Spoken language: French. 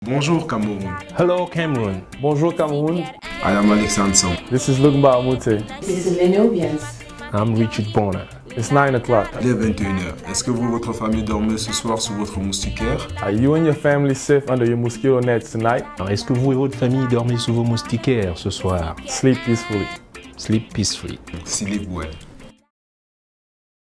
Bonjour Cameroun. Hello Cameroon. Bonjour Cameroun. I am Alexandre Sam. This is Lugba Amute. This is Lenobias. I'm Richard Bonner. It's 9 o'clock. Il est 21h. Est-ce que vous et votre famille dormez ce soir sous votre moustiquaire? Are you and your family safe under your mosquito nets tonight? Est-ce que vous et votre famille dormez sous vos moustiquaires ce soir? Sleep peacefully. Sleep peacefully. Sleep well.